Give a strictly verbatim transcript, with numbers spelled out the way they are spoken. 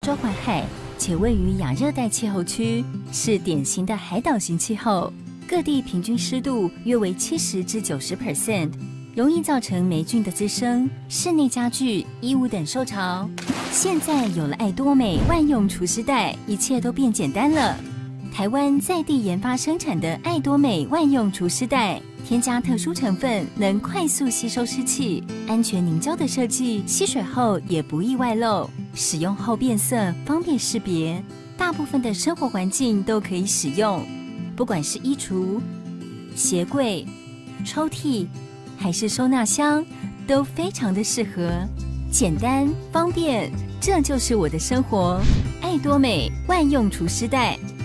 洲环海，且位于亚热带气候区，是典型的海岛型气候。各地平均湿度约为七十至九十 percent， 容易造成霉菌的滋生，室内家具、衣物等受潮。现在有了爱多美万用除湿袋，一切都变简单了。台湾在地研发生产的爱多美万用除湿袋，添加特殊成分，能快速吸收湿气，安全凝胶的设计，吸水后也不易外漏，使用后变色，方便识别。大部分的生活环境都可以使用，不管是衣橱、鞋柜、抽屉，还是收纳箱，都非常的适合。简单方便，这就是我的生活。爱多美万用除湿袋。